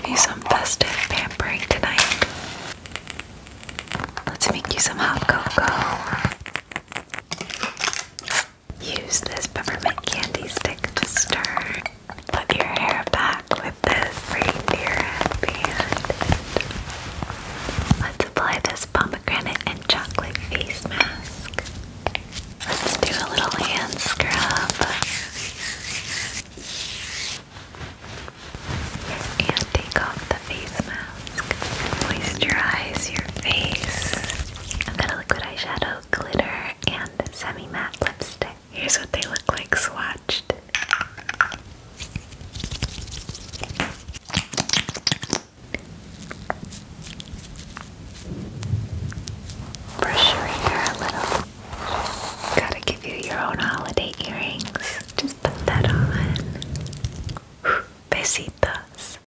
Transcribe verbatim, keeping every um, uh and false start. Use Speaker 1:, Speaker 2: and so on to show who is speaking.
Speaker 1: give you some festive pampering tonight. Let's make you some hot cocoa. Use this peppermint candy stick to stir.